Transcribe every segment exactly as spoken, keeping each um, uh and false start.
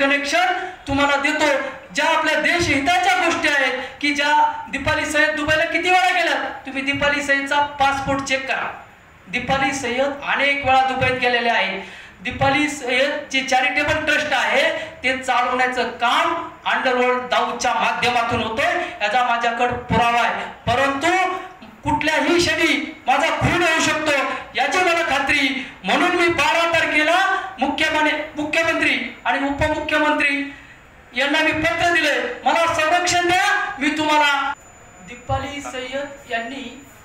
Connection तुम्हाला देतो, ज्या आपल्या देश हिताच्या गोष्टी आहेत की ज्या दीपाली सय्यद दुबईला किती वेळा गेल्यात, तुम्ही दीपाली सय्यदचा पासपोर्ट चेक करा. दीपाली सय्यद अनेक वेळा दुबईत गेलेले आहेत. दीपाली सय्यद जे चॅरिटेबल ट्रस्ट आहे ते चालवण्याचं काम अंडरवर्ल्ड दाऊदच्या माध्यमातून होतंय, याचा माझ्याकडे पुरावा आहे. परंतु कुठल्याही क्षणी माझा खून होऊ शकतो याची मला खात्री, म्हणून मी बारा तारखेला मुख्यमंत्री मुख्यमंत्री आणि उपमुख्यमंत्री यांना मी पत्र दिले, मला संरक्षण द्या, मी तुम्हाला. दीपाली सय्यद यांनी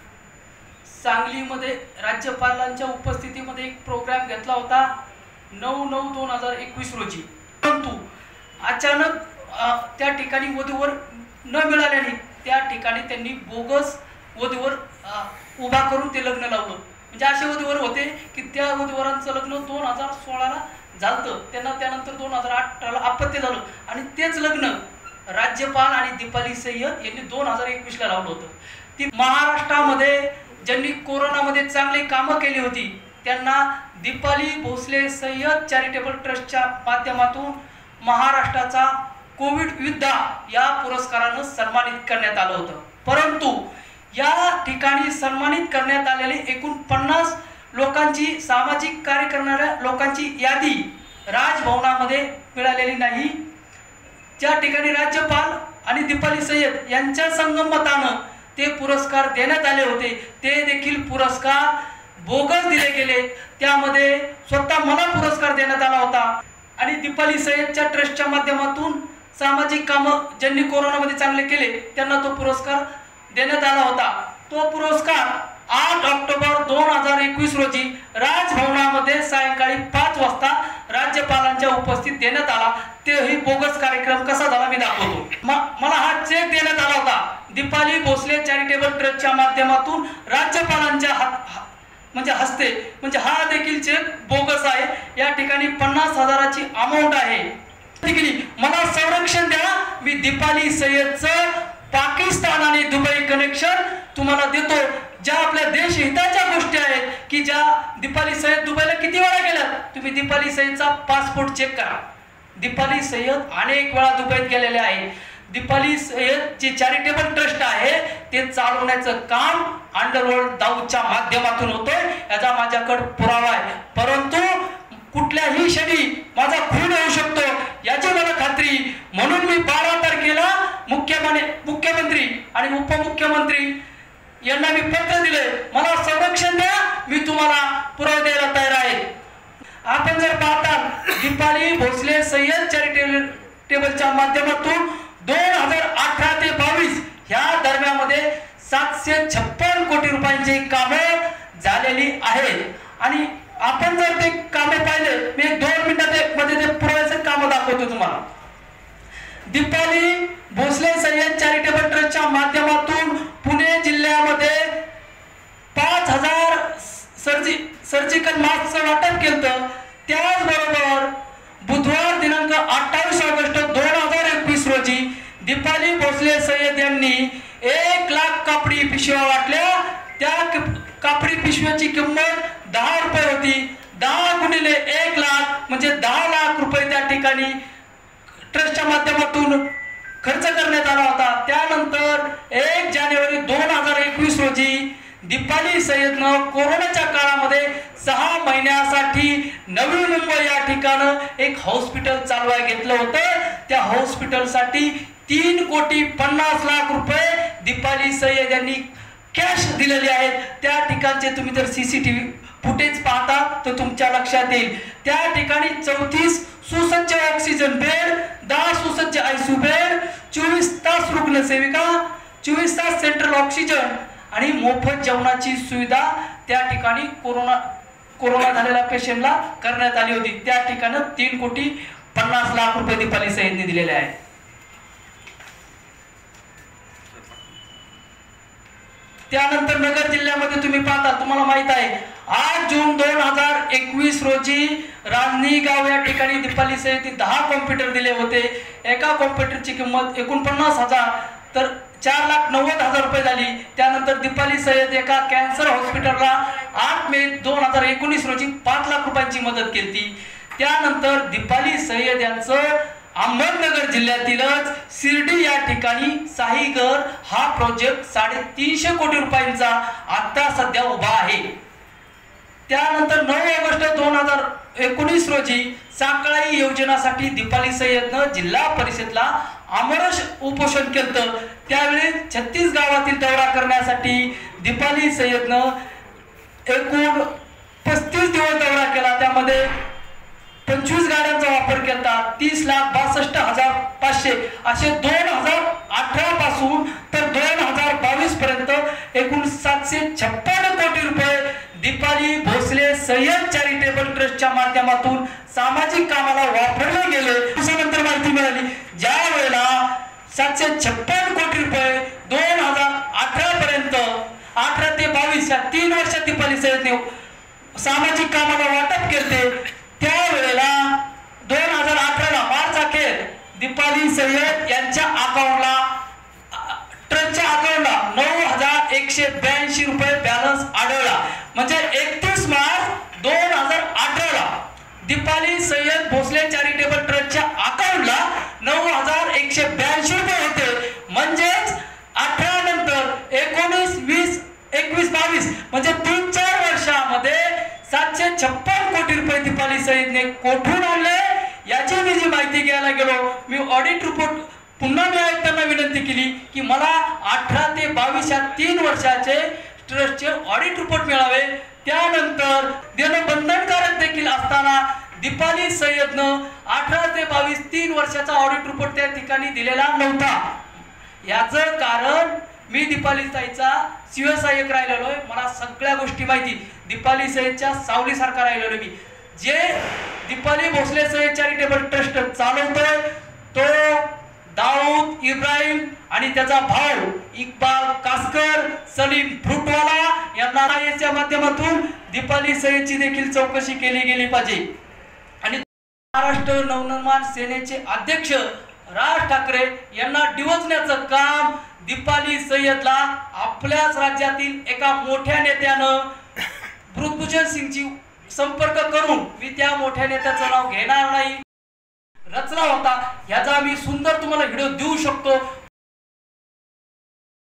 सांगलीमध्ये राज्यपालांच्या उपस्थितीमध्ये एक प्रोग्राम घेतला होता नऊ नऊ दोन हजार एकवीस रोजी. परंतु अचानक त्या ठिकाणी वधूवर न मिळाल्याने त्या ठिकाणी त्यांनी बोगस वधूवर उभा करून ते लग्न लावलं. म्हणजे असे वधूवर होते की त्या वधूवरांचं लग्न दोन हजार सोळाला झालं, त्यांना त्यानंतर दोन हजार अठराला अपत्य झालं आणि तेच लग्न राज्यपाल आणि दीपाली सय्यद यांनी दोन हजार एकवीसला लावलं होतं. ती महाराष्ट्रामध्ये ज्यांनी कोरोनामध्ये चांगली कामं केली होती त्यांना दीपाली भोसले सय्यद चॅरिटेबल ट्रस्टच्या माध्यमातून महाराष्ट्राचा कोविड योद्धा या पुरस्कारानं सन्मानित करण्यात आलं होतं. परंतु या ठिकाणी सन्मानित करण्यात आलेले एकूण पन्नास लोकांची, सामाजिक कार्य करणाऱ्या लोकांची यादी राजभवनामध्ये मिळालेली नाही. ज्या ठिकाणी राज्यपाल आणि दीपाली सय्यद यांच्या संगमतानं ते पुरस्कार देण्यात आले होते ते देखील पुरस्कार बोगस दिले गेले. त्यामध्ये स्वतः मला पुरस्कार देण्यात आला होता आणि दीपाली सय्यदच्या ट्रस्टच्या माध्यमातून सामाजिक कामं ज्यांनी कोरोनामध्ये चांगले केले त्यांना तो पुरस्कार देण्यात आला होता. तो पुरस्कार आठ ऑक्टोबर दोन हजार एकवीस रोजी राजभवनामध्ये सायंकाळी पाच वाजता राज्यपालांच्या उपस्थित देण्यात आला. तेही बोगस कार्यक्रम कसा झाला मी दाखवतो. मला हा चेक देण्यात आला होता दीपाली भोसले चॅरिटेबल ट्रस्टच्या माध्यमातून राज्यपालांच्या हात म्हणजे हस्ते, म्हणजे हा देखील चेक बोगस आहे. या ठिकाणी पन्नास हजाराची अमाऊंट आहे. मला संरक्षण द्या, मी दीपाली सय्यदचं पाकिस्तान आणि दुबई कनेक्शन तुम्हाला देतो, ज्या आपल्या देश हिताच्या गोष्टी आहेत की ज्या दीपाली सय्यद दुबईला किती वेळा गेल्यात, तुम्ही दीपाली सय्यदचा पासपोर्ट चेक करा. दीपाली सय्यद अनेक वेळा दुबईत गेलेले आहेत. दीपाली सय्यद जे चॅरिटेबल ट्रस्ट आहे ते चालवण्याचं काम अंडरवर्ल्ड दाऊदच्या माध्यमातून होतंय, याचा माझ्याकडे पुरावा आहे. परंतु कुठल्याही क्षणी माझा खून होऊ शकतो याची मला खात्री, म्हणून मी बारा तारखेला मुख्यमंत्री मुख्यमंत्री आणि उपमुख्यमंत्री यांना मी पत्र दिले, मला संरक्षण द्या, मी तुम्हाला पुरावा द्यायला तयार आहे. आपण जर पाहता दीपाली भोसले सय्यद चॅरिटेबल टेबलच्या माध्यमातून दोन हजार अठरा ते बावीस ह्या दरम्यानमध्ये सातशे छप्पन कोटी रुपयांची कामे झालेली आहेत. आणि आपण जर ते कामे पाहिले, मी एक दोन मिनिटात मध्ये ते पुराव्याचे काम दाखवतो तुम्हाला. दीपाली भोसले सय्यद चॅरिटेबल ट्रस्टच्या माध्यमातून पुणे जिल्ह्यामध्ये पाच हजार सर्जि सर्जिकल मास्कचं वाटप केलं. त्याचबरोबर बुधवार दिनांक अठ्ठावीस ऑगस्ट दोन हजार एकवीस रोजी दीपाली भोसले सय्यद यांनी एक लाख कापडी पिशव्या वाटल्या. त्या कापडी पिशव्याची किंमत दहा रुपये होती. दहा गुणिले एक लाख म्हणजे दहा लाख रुपये त्या ठिकाणी ट्रस्टच्या माध्यमातून खर्च करण्यात आला होता. त्यानंतर एक जानेवारी दोन हजार एकवीस रोजी दीपाली सय्यदनं कोरोनाच्या काळामध्ये सहा महिन्यासाठी नवी मुंबई या ठिकाणं एक हॉस्पिटल चालवायला घेतलं होतं. त्या हॉस्पिटलसाठी तीन कोटी पन्नास लाख रुपये दीपाली सय्यद यांनी कॅश दिलेले आहेत. त्या ठिकाणचे तुम्ही जर सीसीटीव्ही फुटेज पाहता तर तुमच्या लक्षात येईल. त्या ठिकाणी चौतीस सुसज्ज ऑक्सिजन बेड, दहा सुसज्ज आयसीयू बेड, चोवीस तास रुग्णसेविका, चोवीस तास सेंट्रल ऑक्सिजन आणि मोफत जेवणाची सुविधा त्या ठिकाणी कोरोना कोरोना झालेल्या पेशंटला करण्यात आली होती. त्या ठिकाणी तीन कोटी पन्नास लाख रुपये दीपाली सय्यदने दिलेले आहेत. त्यानंतर नगर जिल्ह्यामध्ये तुम्ही पाहता, तुम्हाला माहित आहे आठ जून दोन हजार एकवीस रोजी रांजणी गाव या ठिकाणी दीपाली सय्यदने दहा कॉम्प्युटर दिले होते. एका कॉम्प्युटरची किंमत एकोणपन्नास हजार तर चार लाख नव्वद हजार रुपये झाली. त्यानंतर दीपाली सय्यद एका कॅन्सर हॉस्पिटलला आठ मे दोन हजार एकोणीस रोजी पाच लाख रुपयांची मदत केली. त्यानंतर दीपाली सय्यद यांचं अहमदनगर जिल्ह्यातीलच शिर्डी या ठिकाणी साईघर हा प्रोजेक्ट साडेतीनशे कोटी रुपयांचा आता सध्या उभा आहे। त्यानंतर नऊ ऑगस्ट दोन हजार एकोणीस रोजी साकळाई योजनासाठी दीपाली सय्यदनं जिल्हा परिषदला आमरस उपोषण केलं। त्यावेळी छत्तीस गावातील दौरा करण्यासाठी दीपाली सय्यदनं एकूण पस्तीस दिवस दौरा केला। त्यामध्ये पंचवीस गाड्यांचा वापर केला। तीस लाख बासष्ट हजार पाचशे असे दोन हजार अठरा पासून तर दोन हजार बावीस पर्यंत एकूण सातशे छप्पन कोटी रुपये दीपाली भोसले सय्यद चॅरिटेबल ट्रस्टच्या माध्यमातून सामाजिक कामाला वापरले गेले। त्यानंतर माहिती मिळाली ज्या वेळेला सातशे छप्पन कोटी रुपये दोन हजार अठरा पर्यंत अठरा ते बावीस या तीन वर्षात दीपाली सय्यदने सामाजिक कामाला वाटप केले। त्यावेळेला दोन हजार अठरा मार्च अखेर दीपाली सय्यद यांच्या अकाउंटला ट्रस्टच्या अकाउंटला नऊ हजार एकशे ब्याऐंशी रुपये बॅलन्स आढळला। म्हणजे एकतीस मार्च दोन हजार अठरा ला दीपाली सय्यद भोसले चॅरिटेबल ट्रस्टच्या अकाउंटला नऊ हजार एकशे ब्याऐंशी रुपये होते। म्हणजेच अठरा नंतर एकोणीस वीस एकवीस बावीस म्हणजे तीन चार वर्षामध्ये सातशे छप्पन कोटी रुपये दीपाली सय्यदने कोठून आणले याची मी जी माहिती घ्यायला गेलो। मी ऑडिट रिपोर्ट पुन्हा मी आयुक्तांना विनंती केली की मला अठरा ते बावीस या तीन वर्षाचे ट्रस्टचे ऑडिट रिपोर्ट मिळावे। त्यानंतर देणं बंधनकारक देखील असताना दीपाली सय्यदनं अठरा ते बावीस तीन वर्षाचा ऑडिट रिपोर्ट त्या ठिकाणी दिलेला नव्हता। याचं कारण मी दीपाली ताईचा शिवसहाय्यक राहिलेलो आहे। मला सगळ्या गोष्टी माहिती दीपाली सय्यदच्या सावलीसारखा राहिलेलो मी। जे दीपाली भोसले सय्यद चॅरिटेबल ट्रस्ट चालवतोय तो दाऊद इब्राहिम आणि त्याचा भाऊ इक्बाल कासकर सलीम फ्रूटवाला यांना याच्या माध्यमातून दीपाली सय्यदची देखील चौकशी केली गेली पाहिजे। आणि महाराष्ट्र नवनिर्माण सेनेचे अध्यक्ष राज ठाकरे यांना डिवचण्याचं काम दीपाली सय्यदला आपल्याच राज्यातील एका मोठ्या नेत्यानं ब्रुजभूषण सिंगची संपर्क करून मी त्या मोठ्या नेत्याचं नाव घेणार नाही रचना होता। याचा मी सुंदर तुम्हाला व्हिडिओ देऊ शकतो।